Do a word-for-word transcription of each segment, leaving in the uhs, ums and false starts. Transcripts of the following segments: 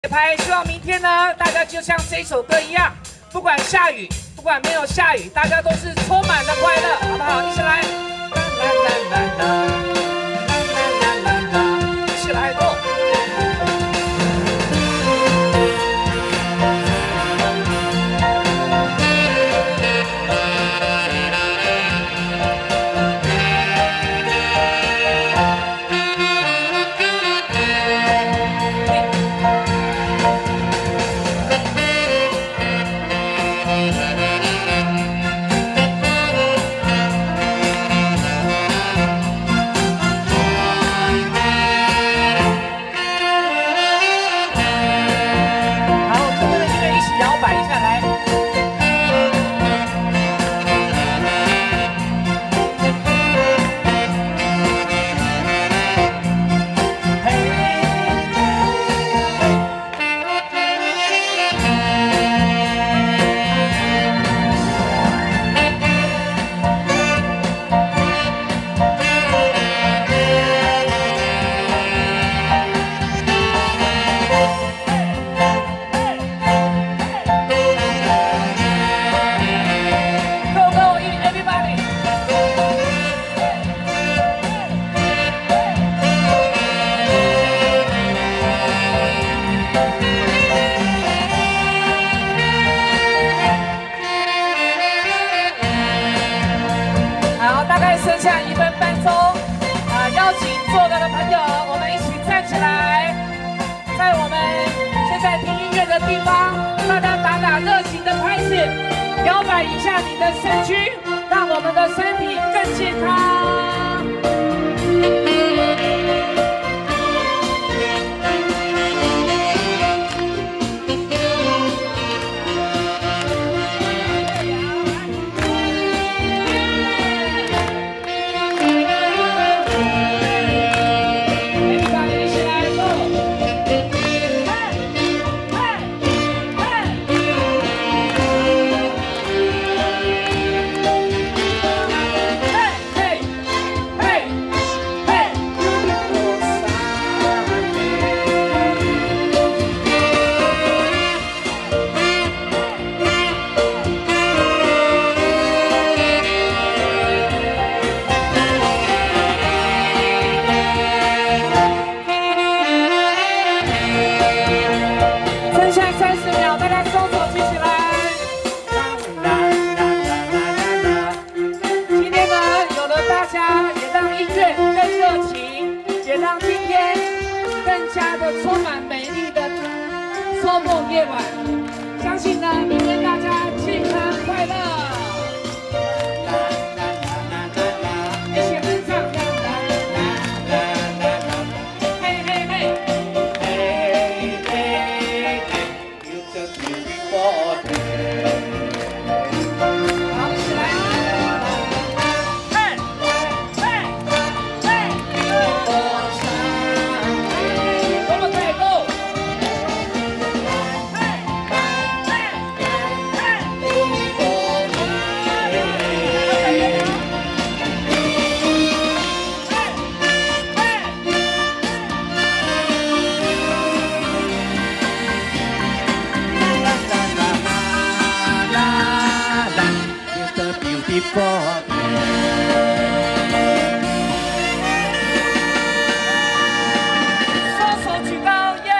拍，希望明天呢，大家就像这首歌一样，不管下雨，不管没有下雨，大家都是充满了快乐，好不好？一起来，啦啦啦啦啦，啦啦啦啦啦，一起来动。 剩下一分半钟，啊，邀请坐着的朋友，我们一起站起来，在我们现在听音乐的地方，大家打打热情的拍子，摇摆一下你的身躯，让我们的身体更健康。 充满美丽的周末夜晚，相信呢，明天大家健康快乐。啦啦啦啦啦，一起哼唱。啦啦啦啦啦，嘿嘿嘿，嘿嘿嘿 ，You're the beautiful day。好，一起来。嘿，嘿，嘿，我唱。 双手举高，耶！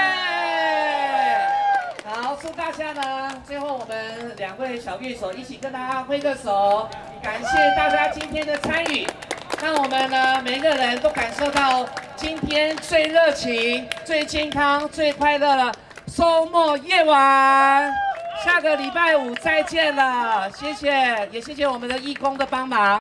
好，祝大家呢，最后我们两位小乐手一起跟大家挥个手，感谢大家今天的参与，让我们呢每个人都感受到今天最热情、最健康、最快乐的周末夜晚。 下个礼拜五再见了，谢谢，也谢谢我们的义工的帮忙。